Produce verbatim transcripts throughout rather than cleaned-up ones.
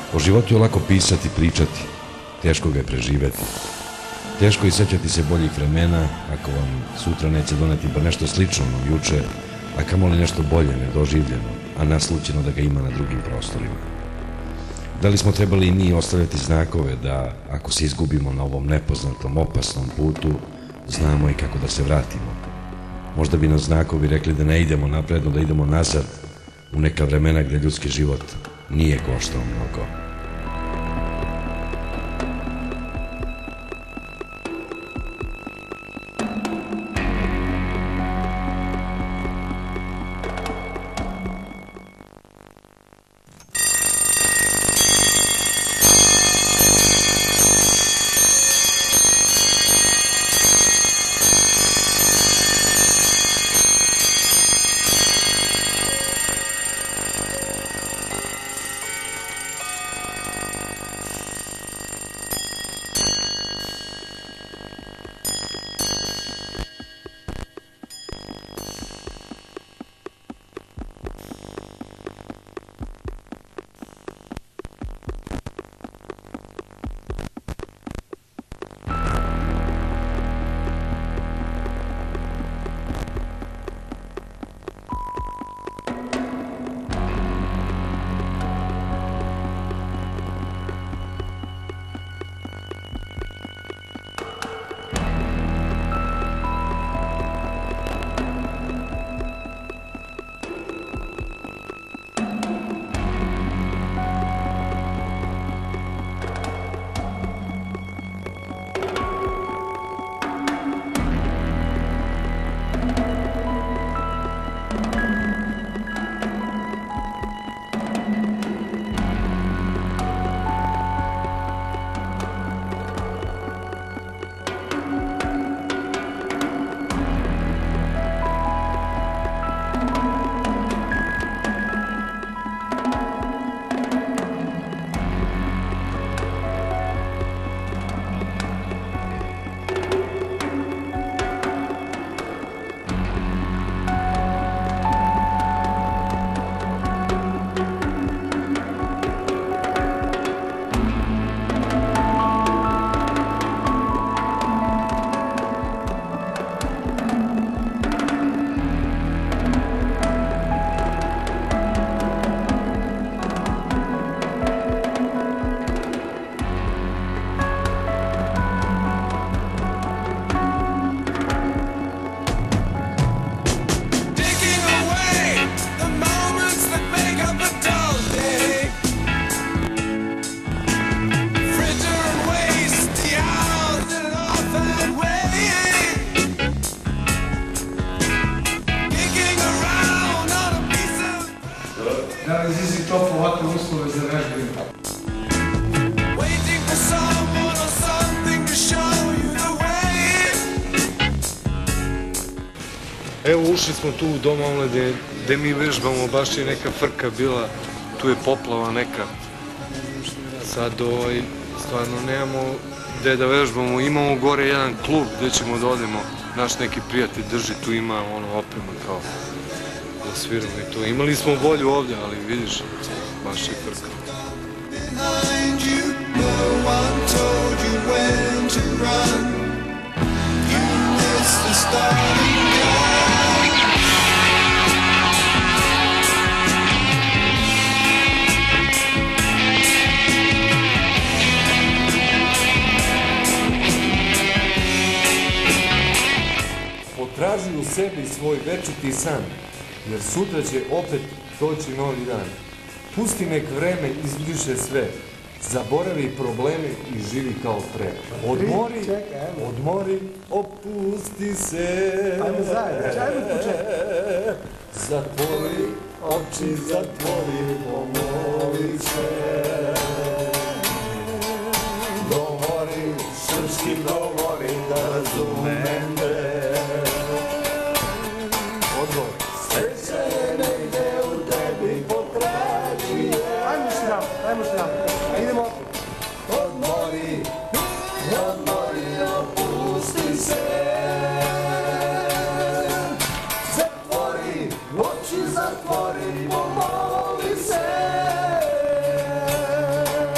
O životu je lako pisati, pričati, teško ga je preživeti. Teško je sećati se boljih vremena ako vam sutra neće doneti bar nešto slično no juče, a kamoli nešto bolje, nedoživljeno, a naslućeno da ga ima na drugim prostorima. Da li smo trebali i mi ostavljati znakove da, ako se izgubimo na ovom nepoznatom, opasnom putu, znamo i kako da se vratimo? Možda bi nam znakovi rekli da ne idemo napred, da idemo nazad u neka vremena gde ljudski život nije koštao mnogo. Da li Zizi Top ovakve uslove za vežbanje? Evo, ušli smo tu u Dom omladine gde mi vežbamo, baš je neka frka bila, tu je poplava neka. Sad ovaj, stvarno nemamo gde da vežbamo, imamo gore jedan klub gde ćemo da odemo, naš neki prijatelj drži, tu ima ono oprema kao da sviramo i to. Imali smo volju ovdje, ali vidiš, baš je frka. Potraži u sebi svoj večiti san, jer sutra će opet doći novi dan. Pusti nek vreme izbriše sve, zaboravi probleme i živi kao pre. Odmori, odmori, opusti se. Ajmo zajedno, ajmo početi. Zatvori oči, zatvori, pomoli se. Govori, srpski govori, da razumem te. Odmor. Sreće negde u tebi potraži je. Ajmo se nam, ajmo se nam. Idemo. Odmori, odmori, opusti se. Zatvori, oči zatvori, pomoli se.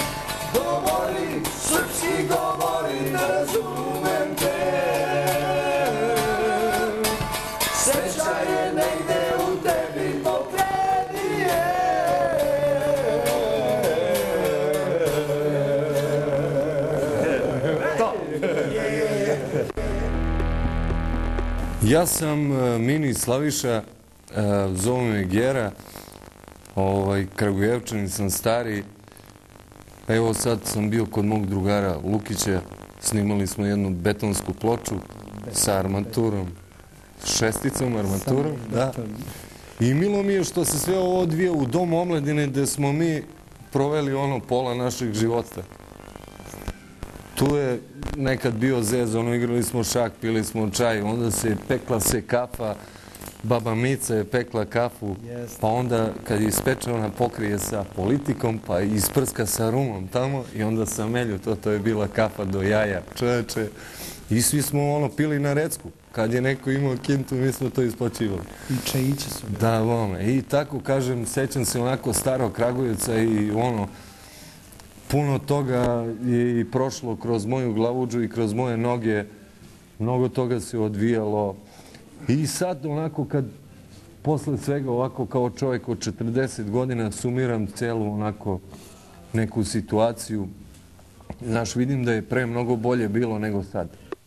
Ja sam uh, Mini Slaviša, uh, zovu me Gera, ovaj, Kragujevčanin sam stari. Evo sad sam bio kod mog drugara Lukića, snimali smo jednu betonsku ploču sa armaturom, šesticom armaturom, da. I milo mi je što se sve ovo odvija u Domu omladine gde smo mi proveli ono pola našeg života. Tu je nekad bio zez, ono, igrali smo šak, pili smo čaj, onda se pekla se kafa, baba Mica je pekla kafu, pa onda kad je ispeča ona pokrije sa politikom, pa isprska sa rumom tamo i onda sa melju, to, to je bila kafa do jaja, čoveče. I svi smo ono pili na recku. Kad je neko imao kintu, mi smo to isplaćivali. I čajiće su. Da, vome. I tako, kažem, sećam se onako starog Kragujevca i ono, puno toga je i prošlo kroz moju glavuđu i kroz moje noge. Mnogo toga se odvijalo. I sad onako kad posle svega ovako kao čovjek od četrdeset godina sumiram celu onako neku situaciju, znaš, vidim da je pre mnogo bolje bilo nego sad.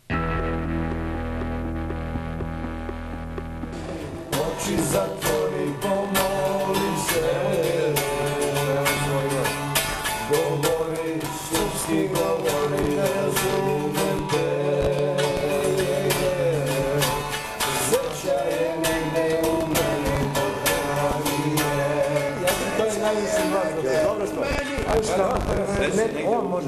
Oči zatvori, pomoli se, govori, srpski govori, ne razumem te. Sreća je negde u meni, Ja sam to je najvišim vas. Dobro što? Ajde što? Ne, on može.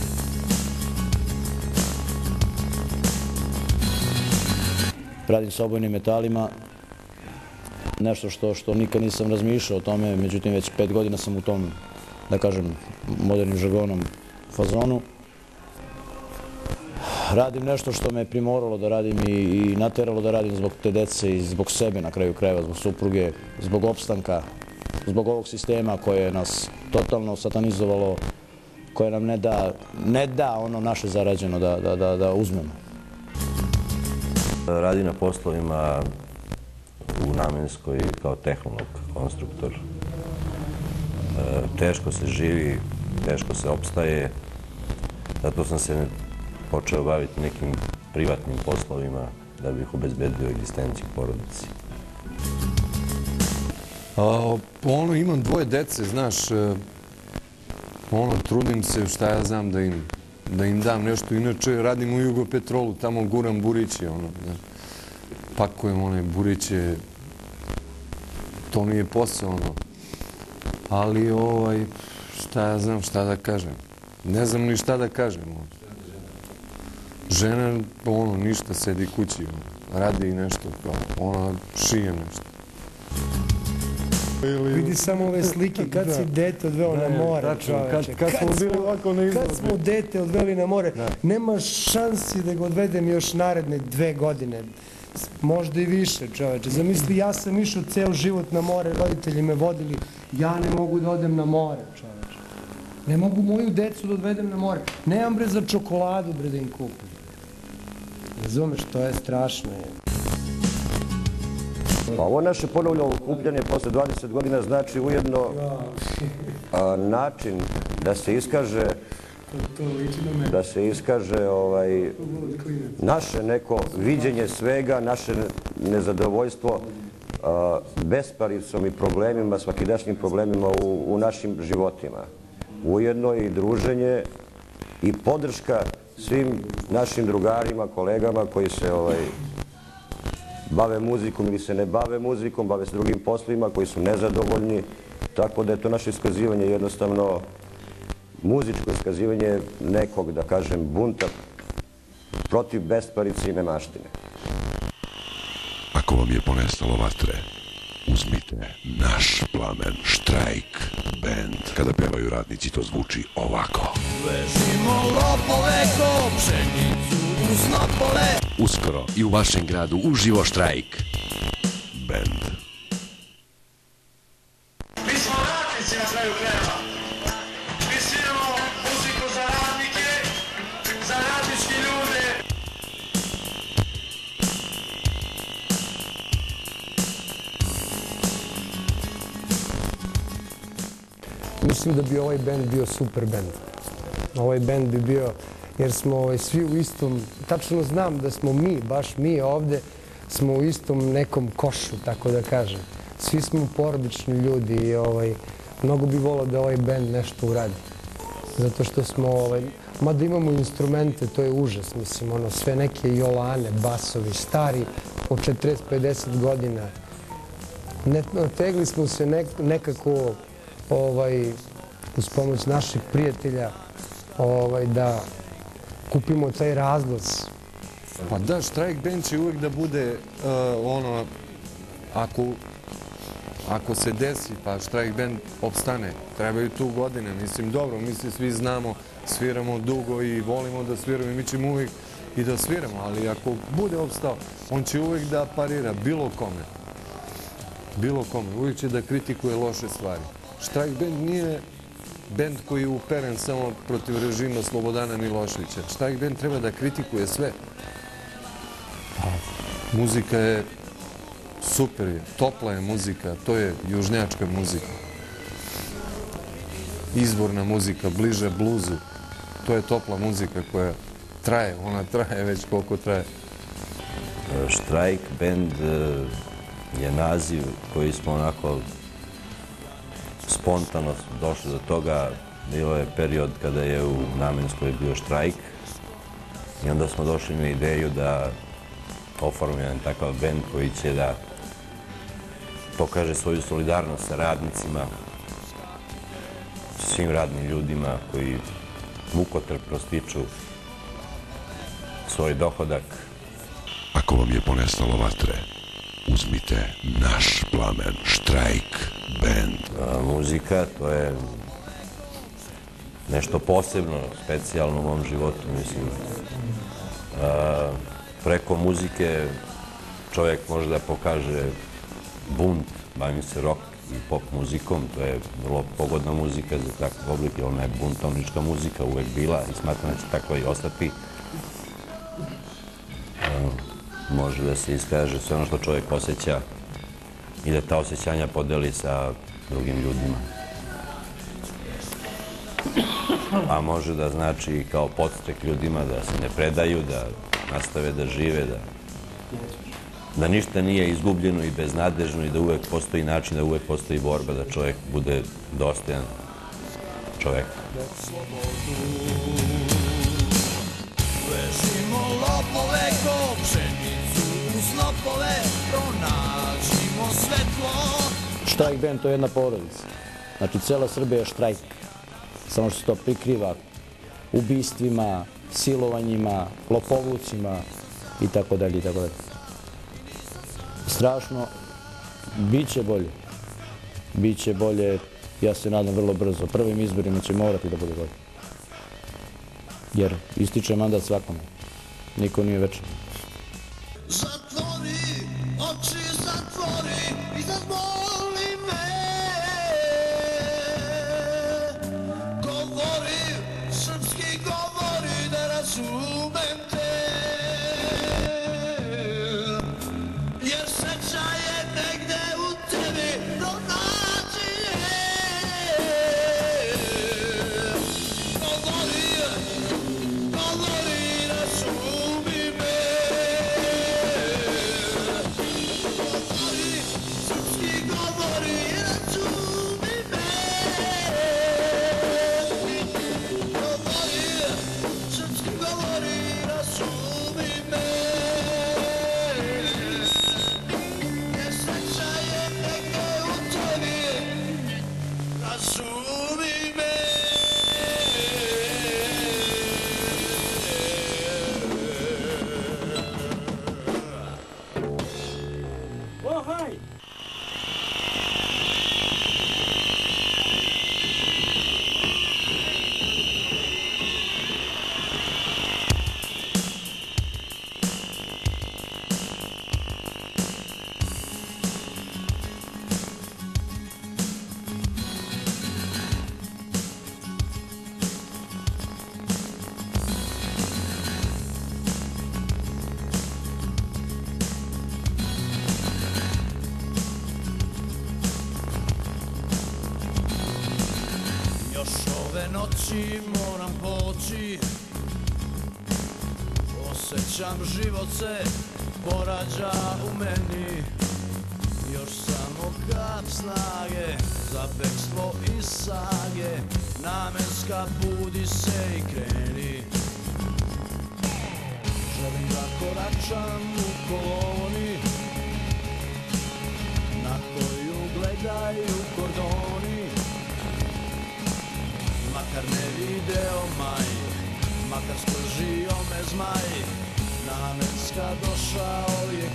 Radim sa obojnim metalima, nešto što, što nikad nisam razmišljao o tome, međutim već pet godina sam u tom, da kažem, modernim žargonom fazonu. Radim nešto što me je primoralo da radim i, i nateralo da radim zbog te dece i zbog sebe na kraju krajeva, zbog supruge, zbog opstanka, zbog ovog sistema koje nas totalno satanizovalo, koje nam ne da, ne da ono naše zarađeno da, da, da, da uzmemo. Radi na poslovima u Namenskoj kao tehnolog, konstruktor. Teško se živi, teško se opstaje, zato sam se počeo baviti nekim privatnim poslovima da bih obezbedio egzistenciju porodici. A, ono, imam dvoje dece, znaš, ono, trudim se, šta ja znam, da im, da im dam nešto. Inače, radim u Jugopetrolu, tamo guram buriće, ono, znaš. Pakujem one buriće, to mi je posao, ono. Ali, ovaj, šta ja znam, šta da kažem. Ne znam ni šta da kažem, ono. Žena, ono, ništa, sedi kući, ono. Radi nešto, kao, ona šije nešto. Vidi samo ove slike, kad si dete odveo na more, čoveče. Kad smo bili ovako na izložbi. Kad smo dete odveli na more, nema šansi da ga odvedem još naredne dve godine. Možda i više, čoveče. Zamisli, ja sam išao ceo život na more, roditelji me vodili, ja ne mogu da odem na more, čoveče. Ne mogu moju decu da odvedem na more. Nemam, bre, za čokoladu, bre, da im kupim. Razumeš, to je strašno. Ovo naše ponovno okupljanje posle dvadeset godina znači ujedno a, način da se iskaže da se iskaže ovaj, naše neko viđenje svega, naše nezadovoljstvo a, besparicom i problemima, svakidašnjim problemima u, u našim životima. Ujedno i druženje i podrška svim našim drugarima, kolegama koji se ovaj, bave muzikom ili se ne bave muzikom, bave se drugim poslovima koji su nezadovoljni, tako da je to naše iskazivanje jednostavno muzičko iskazivanje nekog, da kažem, bunta protiv besparice i nemaštine. Ako vam je ponestalo vatre, uzmite Naš plamen, Štrajk band. Kada pevaju radnici, to zvuči ovako. vežimo lopove ko pšenicu uz snopove. Uskoro i u vašem gradu uživo Štrajk band. Mi smo radnici na kraju krajeva. Mi sviramo muziku za radnike, za radnički ljude. Mislim da bi ovaj band bio super band. Ovaj band bi bio, jer smo ovaj, svi u istom, tačno znam da smo mi, baš mi ovde, smo u istom nekom košu, tako da kažem. Svi smo porodični ljudi i ovaj, mnogo bi volao da ovaj bend nešto uradi. Zato što smo, ovaj, mada imamo instrumente, to je užas, mislim, ono, sve neke jolane, basovi, stari, od četrdeset pedeset godina. Ne, tegli smo se nek, nekako, ovaj, uz pomoć naših prijatelja, ovaj, da kupimo taj razglas. Pa da, Štrajk band će uvek da bude uh, ono, ako, ako se desi, pa Štrajk band opstane, trebaju tu godine. Mislim, dobro, mi se svi znamo, sviramo dugo i volimo da sviramo i mi ćemo uvek i da sviramo, ali ako bude opstao, on će uvek da parira bilo kome. Bilo kome. Uvijek će da kritikuje loše stvari. Štrajk band nije band koji je uperen samo protiv režima Slobodana Miloševića. Štrajk band treba da kritikuje sve. Muzika je super, je, topla je muzika, to je južnjačka muzika. Izvorna muzika, bliže bluzu. To je topla muzika koja traje, ona traje već koliko traje. Štrajk band je naziv koji smo onako spontano došli do toga. Bilo je period kada je u Namenskoj bio štrajk i onda smo došli na ideju da oformimo jedan takav bend koji će da pokaže svoju solidarnost sa radnicima, svim radnim ljudima koji mukotrpno stiču svoj dohodak. Ako vam je ponestalo vatre, uzmite naš plamen, Štrajk band. Muzika, to je nešto posebno, specijalno u mom životu, mislim. Preko muzike čovjek može da pokaže bunt, bavim se rock i pop muzikom, to je vrlo pogodna muzika za takav oblik, jer ona je buntovnička muzika uvek bila i smatram da će tako i ostati. Može da se iskaže sve ono što čovjek osjeća i da ta osjećanja podeli sa drugim ljudima. A može da znači kao podstrek ljudima da se ne predaju, da nastave da žive, da, da ništa nije izgubljeno i beznadežno i da uvek postoji način, da uvek postoji borba, da čovjek bude dostojan čoveka. Vežimo lopove ko pšenicu u snopove, pronađimo svetlo. Štrajk band to je jedna porodica. Znači, cela Srbija je štrajk. Samo što se to prikriva ubistvima, silovanjima, lopovlucima i tako dalje i tako dalje. Strašno. Biće bolje. Biće bolje, ja se nadam, vrlo brzo. Prvim izborima će morati da bude bolje. Jer ističe mandat svakome. Niko nije večan. Zatvori, oči zatvori i zazvoli me. Govori, srpski govori, da razumem te. Jer sreća je negde u tebi, pronađi je. Govori, govori, razumi me. Govori, srpski govori, razumi me. Govori, srpski govori, razumi me. Jer sreća je negde u tebi, razumi me. Još ove noći moram poći, osjećam život se porađa u meni još samo kap snage za bekstvo iz sage. Namenska, budi se i kreni. Želim da koračam u koloni na koju gledaju kordoni. Makar ne video maj, makar skržio me zmaj, namenska, došao je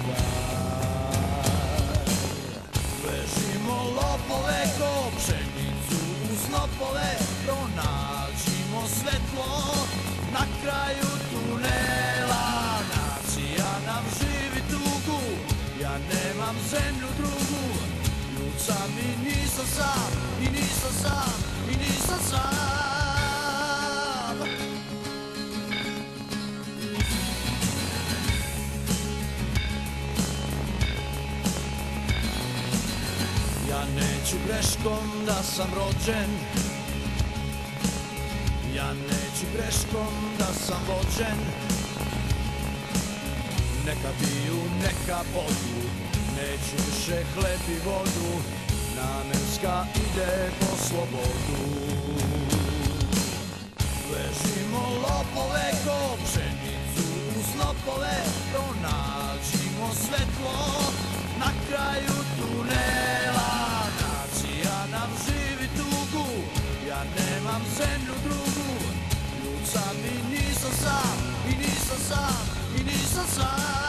kraj. Vežimo lopove ko pšenicu u snopove, pronađimo svetlo na kraju tunela. Nacija nam živi tugu, ja nemam zemlju drugu. Ljucam i nisam sam, i nisam sam, i nisam sam. Ja neću greškom da sam rođen, ja neću greškom da sam vođen. Neka biju, neka bodu, neću više hleb i vodu. Namenska ide po slobodu. Vežimo lopove ko pšenicu u snopove, pronađimo svetlo na kraju tunela. Nacija nam živi tugu, ja nemam zemlju drugu. Ljucam i nisam sam, i nisam sam, i nisam sam.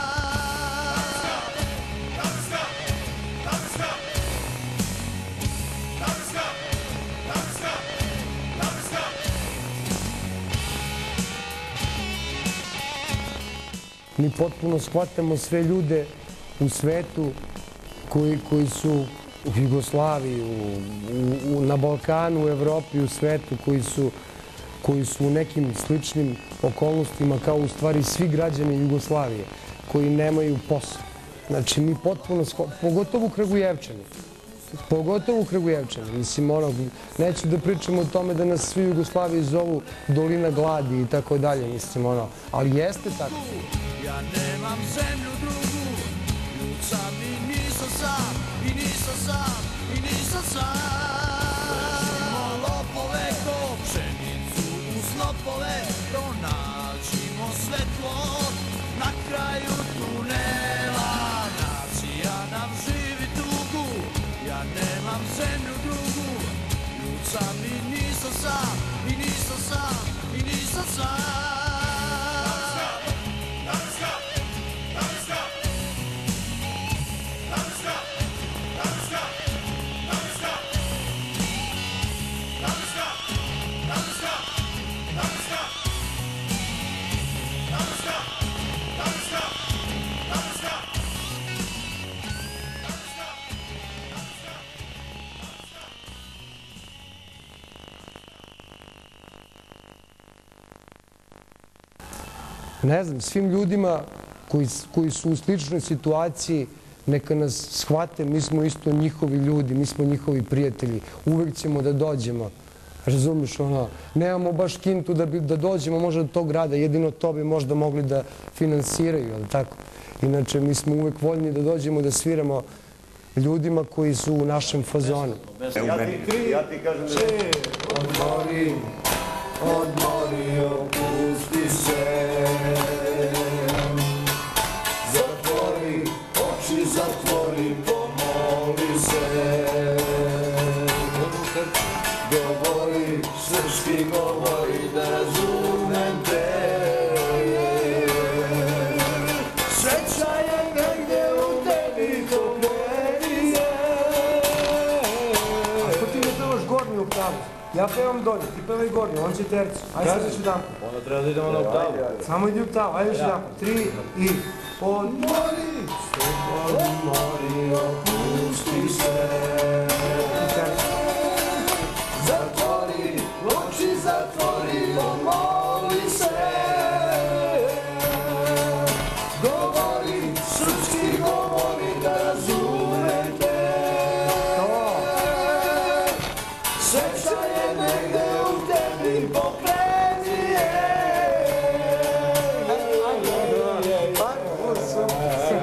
Mi potpuno shvatamo sve ljude u svetu koji, koji su u Jugoslaviji, u, u, na Balkanu, u Evropi, u svetu, koji su, koji su u nekim sličnim okolnostima kao u stvari svi građani Jugoslavije, koji nemaju posao. Znači, mi potpuno shvatamo, pogotovo u Kragujevčani, pogotovo u Kragujevčani. Mislim, ono, neću da pričamo o tome da nas svi u Jugoslaviji zovu dolina gladi i tako dalje, mislim, ono, ali jeste tako. Ja nemam zemlju drugu, ljucam i nisam sam, i nisam sam, i nisam sam. Vežimo lopove ko pšenicu u snopove, pronađimo svetlo na kraju tunela. Nacija nam živi tugu, ja nemam zemlju drugu. Ljucam i nisam sam, i nisam sam, i nisam sam. Ne znam, svim ljudima koji, koji su u sličnoj situaciji, neka nas shvate, mi smo isto njihovi ljudi, mi smo njihovi prijatelji, uvek ćemo da dođemo. Razumiš, ono, nemamo baš kintu da, bi, da dođemo možda do tog grada, jedino to bi možda mogli da finansiraju, ali tako. Inače, mi smo uvek voljni da dođemo da sviramo ljudima koji su u našem fazonu. Ja ti, ja ti kažem da... Odmori, odmori, opusti se. Zatvori, oči zatvori, pomoli se. Govori, srpski govori, da razumem te. Sreća je negdje u tebi, ko meni je. Ako ti ne pevaš gornju oktavu, ja pevam dolje, ti pevaj gornju, on će tercu. Ajde sad još jedan. Onda treba da idemo na oktavu. Samo idi u oktavu, ajde još jedan. Tri i... Odmori, odmori, opusti se. Zatvori, oči zatvori, pomoli se. Govori, srpski govori, da razumete. Sreća je negde u tebi, pokreni je.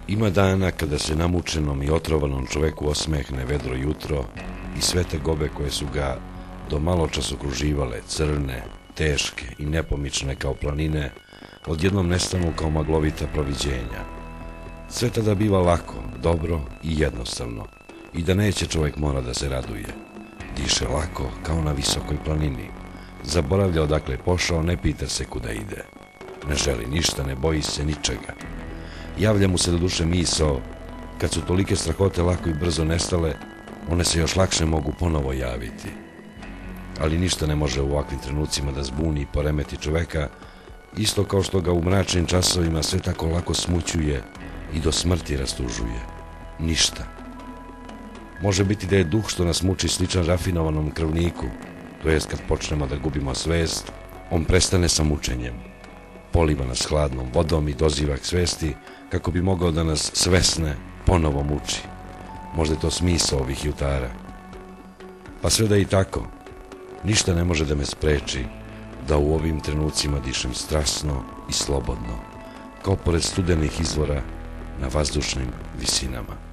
Ima dana kada se namučenom i otrovanom čoveku osmehne vedro jutro i sve te gobe koje su ga do malo čas okruživale, crne, teške i nepomične kao planine, odjednom nestanu kao maglovita proviđenja. Sve tada biva lako, dobro i jednostavno, i da neće čovjek mora da se raduje. Diše lako kao na visokoj planini. Zaboravlja odakle je pošao, ne pita se kuda ide. Ne želi ništa, ne boji se ničega. Javlja mu se do duše misao, kad su tolike strahote lako i brzo nestale, one se još lakše mogu ponovo javiti. Ali ništa ne može u ovakvim trenucima da zbuni i poremeti čoveka, isto kao što ga u mračnim časovima sve tako lako smućuje i do smrti rastužuje. Ništa. Može biti da je duh što nas muči sličan rafinovanom krvniku, to jest kad počnemo da gubimo svest, on prestane sa mučenjem. Poliva nas hladnom vodom i doziva k svesti kako bi mogao da nas svesne ponovo muči. Možda je to smisao ovih jutara. Pa sve da i tako, ništa ne može da me spreči da u ovim trenucima dišem strasno i slobodno, kao pored studenih izvora na vazdušnim visinama.